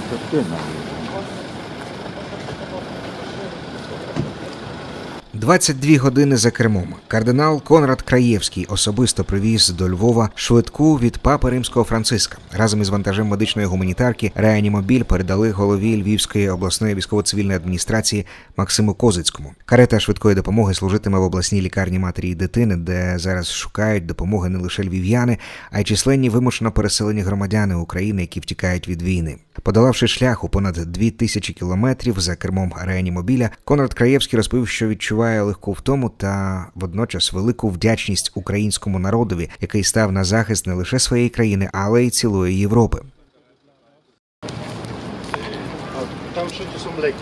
«22 години за кермом». Кардинал Конрад Краєвський особисто привіз до Львова швидку від папи Римського Франциска. Разом із вантажем медичної гуманітарки «Реанімобіль» передали голові Львівської обласної військово-цивільної адміністрації Максиму Козицькому. Карета швидкої допомоги служитиме в обласній лікарні матері і дитини, де зараз шукають допомоги не лише львів'яни, а й численні вимушено переселені громадяни України, які втікають від війни. Подолавши шлях у понад 2000 кілометрів за кермом «Реанімобіля», Конрад Краєвський розповів, що відчуває легку втому та водночас велику вдячність українському народові, який став на захист не лише своєї країни, але й цілої Європи. Там що-то сумлек.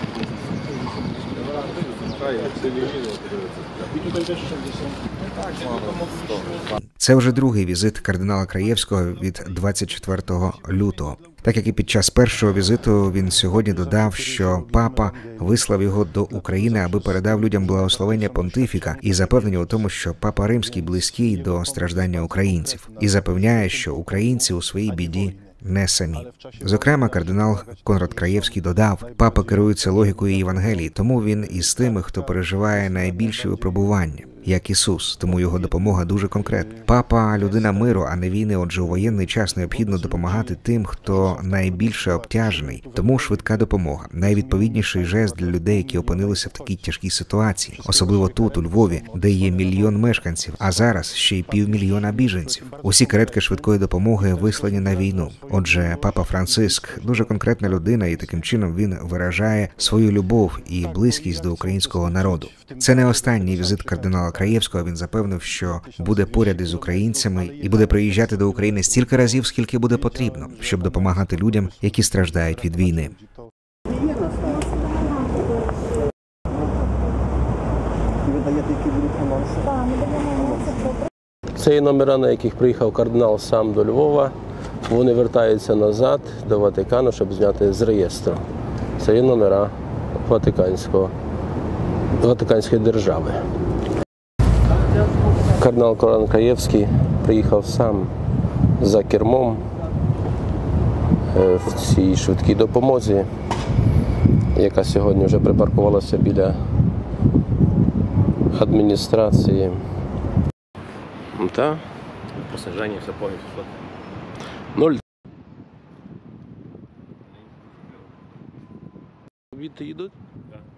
Це вже другий візит кардинала Краєвського від 24 лютого. Так як і під час першого візиту, він сьогодні додав, що папа вислав його до України, аби передав людям благословення понтифіка і запевнення у тому, що папа Римський близький до страждання українців. І запевняє, що українці у своїй біді не самі. Зокрема, кардинал Конрад Краєвський додав, папа керується логікою Євангелії, тому він із тими, хто переживає найбільші випробування, як Ісус, тому його допомога дуже конкретна. Папа – людина миру, а не війни, отже у воєнний час необхідно допомагати тим, хто найбільше обтяжений. Тому швидка допомога – найвідповідніший жест для людей, які опинилися в такій тяжкій ситуації. Особливо тут, у Львові, де є 1 мільйон мешканців, а зараз ще й 500 000 біженців. Усі каретки швидкої допомоги вислані на війну. Отже, папа Франциск – дуже конкретна людина, і таким чином він виражає свою любов і близькість до українського народу. Це не останній візит кардинала Краєвського. Він запевнив, що буде поряд із українцями і буде приїжджати до України стільки разів, скільки буде потрібно, щоб допомагати людям, які страждають від війни. Це є номера, на яких приїхав кардинал сам до Львова. Вони вертаються назад до Ватикану, щоб зняти з реєстру. Це є номера Ватиканської держави. Кардинал Конрад Краєвський приїхав сам за кермом в цій швидкій допомозі, яка сьогодні вже припаркувалася біля адміністрації. Та? Посаження все повністю. 0. Звідти їдуть? Так.